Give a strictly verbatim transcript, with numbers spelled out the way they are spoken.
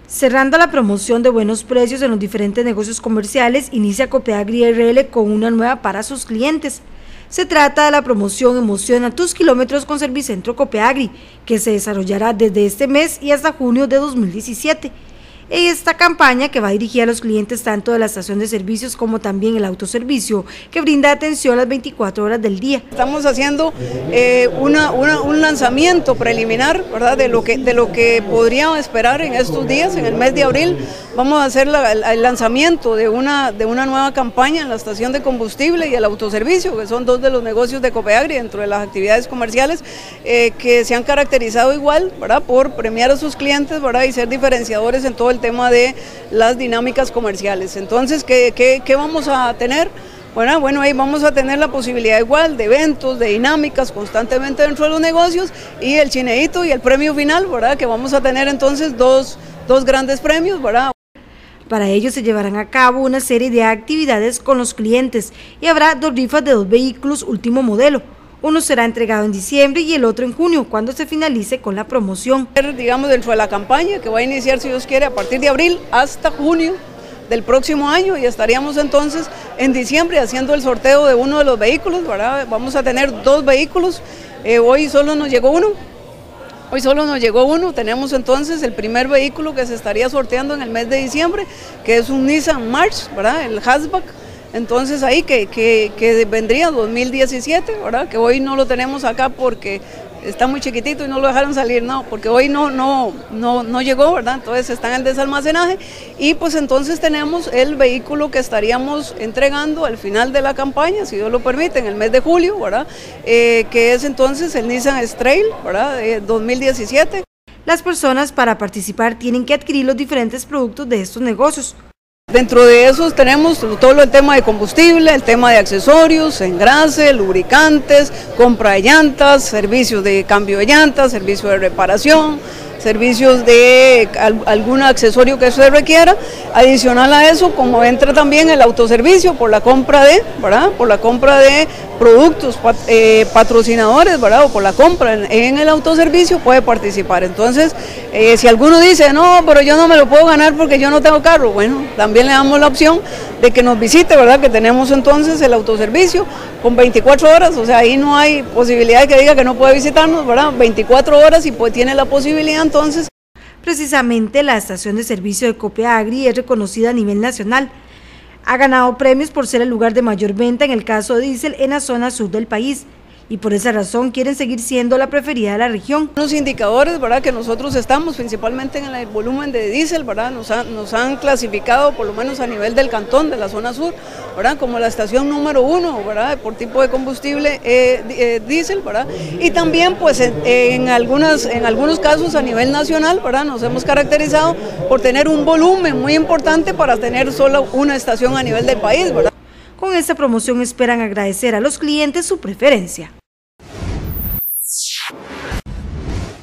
Cerrando la promoción de buenos precios en los diferentes negocios comerciales, inicia Copeagri R L con una nueva para sus clientes. Se trata de la promoción Emociona tus kilómetros con Servicentro Copeagri, que se desarrollará desde este mes y hasta junio de dos mil diecisiete. Esta campaña, que va dirigida a los clientes tanto de la estación de servicios como también el autoservicio, que brinda atención las veinticuatro horas del día. Estamos haciendo eh, una, una, un lanzamiento preliminar, ¿verdad?, de lo que de lo que podríamos esperar en estos días, en el mes de abril. Vamos a hacer la, el, el lanzamiento de una, de una nueva campaña en la estación de combustible y el autoservicio, que son dos de los negocios de Copeagri dentro de las actividades comerciales, eh, que se han caracterizado igual, ¿verdad?, por premiar a sus clientes, ¿verdad?, y ser diferenciadores en todo el tema de las dinámicas comerciales. Entonces, ¿qué, qué, qué vamos a tener? Bueno, bueno, ahí vamos a tener la posibilidad igual de eventos, de dinámicas constantemente dentro de los negocios, y el chineíto y el premio final, ¿verdad?, que vamos a tener entonces dos, dos grandes premios, ¿verdad? Para ello se llevarán a cabo una serie de actividades con los clientes y habrá dos rifas de dos vehículos último modelo. Uno será entregado en diciembre y el otro en junio, cuando se finalice con la promoción. Digamos, dentro de la campaña que va a iniciar, si Dios quiere, a partir de abril hasta junio del próximo año, y estaríamos entonces en diciembre haciendo el sorteo de uno de los vehículos, ¿verdad? Vamos a tener dos vehículos, eh, hoy solo nos llegó uno. Hoy solo nos llegó uno, tenemos entonces el primer vehículo que se estaría sorteando en el mes de diciembre, que es un Nissan March, ¿verdad?, el hatchback. Entonces ahí que, que, que vendría dos mil diecisiete, ¿verdad?, que hoy no lo tenemos acá porque está muy chiquitito y no lo dejaron salir, no, porque hoy no, no, no, no llegó, ¿verdad? Entonces está en el desalmacenaje, y pues entonces tenemos el vehículo que estaríamos entregando al final de la campaña, si Dios lo permite, en el mes de julio, ¿verdad?, eh, que es entonces el Nissan S-Trail, ¿verdad?, eh, dos mil diecisiete. Las personas para participar tienen que adquirir los diferentes productos de estos negocios. Dentro de esos tenemos todo el tema de combustible, el tema de accesorios, engrase, lubricantes, compra de llantas, servicios de cambio de llantas, servicios de reparación, servicios de algún accesorio que se requiera. Adicional a eso, como entra también el autoservicio por la compra de, ¿verdad?, por la compra de productos eh, patrocinadores, ¿verdad?, o por la compra en, en el autoservicio, puede participar. Entonces, eh, si alguno dice, no, pero yo no me lo puedo ganar porque yo no tengo carro, bueno, también le damos la opción de que nos visite, ¿verdad?, que tenemos entonces el autoservicio con veinticuatro horas, o sea, ahí no hay posibilidad de que diga que no puede visitarnos, ¿verdad?, veinticuatro horas, y pues tiene la posibilidad entonces. Precisamente la estación de servicio de Copeagri es reconocida a nivel nacional. Ha ganado premios por ser el lugar de mayor venta en el caso de diésel en la zona sur del país, y por esa razón quieren seguir siendo la preferida de la región. Los indicadores, ¿verdad?, que nosotros estamos principalmente en el volumen de diésel, ¿verdad?, nos, ha, nos han clasificado por lo menos a nivel del cantón, de la zona sur, ¿verdad?, como la estación número uno, ¿verdad?, por tipo de combustible eh, eh, diésel, ¿verdad?, y también pues en, en, algunas, en algunos casos a nivel nacional, ¿verdad?, nos hemos caracterizado por tener un volumen muy importante para tener solo una estación a nivel del país, ¿verdad? Con esta promoción esperan agradecer a los clientes su preferencia.